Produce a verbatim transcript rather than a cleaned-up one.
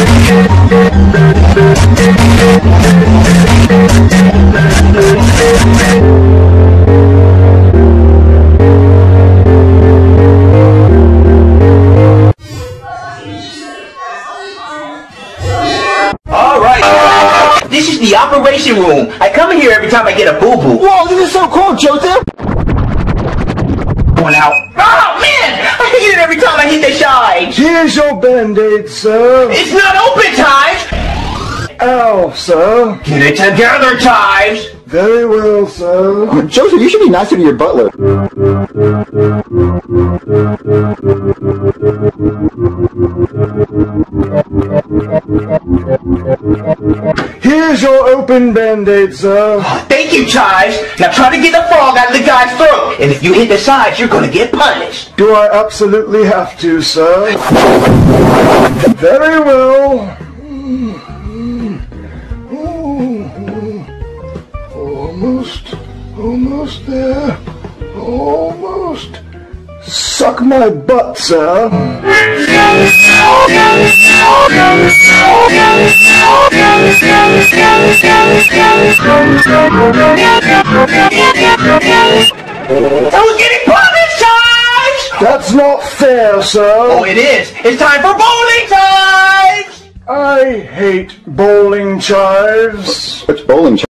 This is the operation room. I come in here every time I get a boo-boo. Whoa, this is so cool, Joseph! Going out. Oh, man! I hate it every time I hit the side. Here's your Band-Aid, sir. It's not open, Times! Ow, sir. Get it together, Times! Very well, sir. Oh, Joseph, you should be nicer to your butler. Here's your open Band-Aid, sir. Oh, thank you, Chives. Now try to get the frog out of the guy's throat. And if you hit the sides, you're gonna get punished. Do I absolutely have to, sir? Very well. Almost, almost there. Almost. Suck my butt, sir. I was getting punished, Chives! That's not fair, sir. Oh, it is. It's time for bowling, Chives! I hate bowling chives. What's bowling chives?